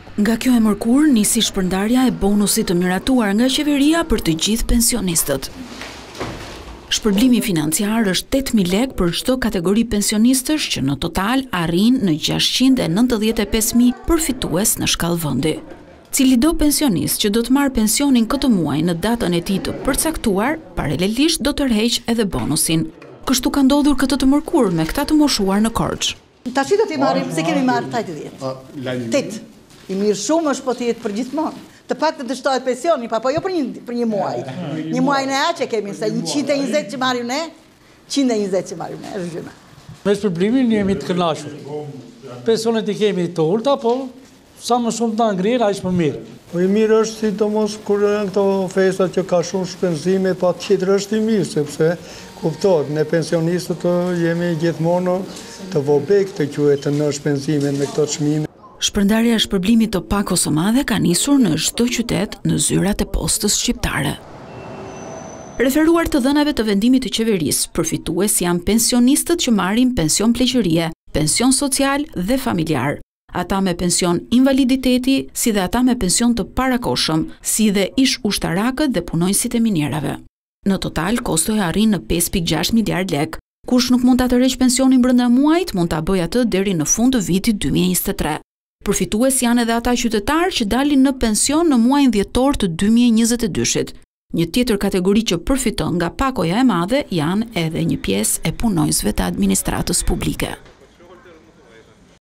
Nga kjo e mërkur, nisi shpërndarja e bonusit të miratuar nga qeveria për të gjithë pensionistët. Shpërblimi financiar është 8.000 lekë për çdo kategori pensionistësh që në total arrin në 695.000 përfitues në shkallë vendi. Cili do pensionist që do të marrë pensionin këtë muaj në datën e tij të përcaktuar, paralelisht do të tërheq edhe bonusin. Kështu ka ndodhur këtë të mërkur me këta të moshuar në Korçë. Tash do t'i marrim, se kemi marrë 80. 8. I mirë shumë është po të jetë për gjithmonë. Të paktën të shtohet pensioni, po jo për një muaj. Një muaj në aq e kemi, se 120 që marrim ne, 120 që marrim ne, është gjëna. Me shpërblimin jemi të kënaqur. Pensionet i kemi të ulta, po sa më shumë të ngrirë, aq më mirë. Po i mirë është sidomos kur janë këto festat që ka shumë shpenzime, pa tjetër është i mirë, sepse kuptohet, ne pensionistët jemi gjithmonë të vobek të quhet në shpenzime me këto çmime. Shpërndarja e shpërblimit të pak ose madhe ka nisur në çdo qytet në zyrat e postës shqiptare. Referuar të dhënave të vendimit të qeverisë, përfitues janë pensionistët që marrin pension pleqërie, pension social dhe familjar, ata me pension invaliditeti, si dhe ata me pension të parakohshëm, si dhe ish ushtarakët dhe punonjësit e minjerave. Në total, kostoja arrin në 5.6 miliard lekë. Kush nuk mund ta tërheqë pensionin brenda muajit, mund ta bëjë atë deri në fund të vitit 2023. Përfitues janë edhe ata qytetarë që dalin në pension në muajin dhjetor të 2022-shit. Një tjetër kategori që përfiton nga pakoja e madhe janë edhe një pjesë e punonjësve të administratës publike.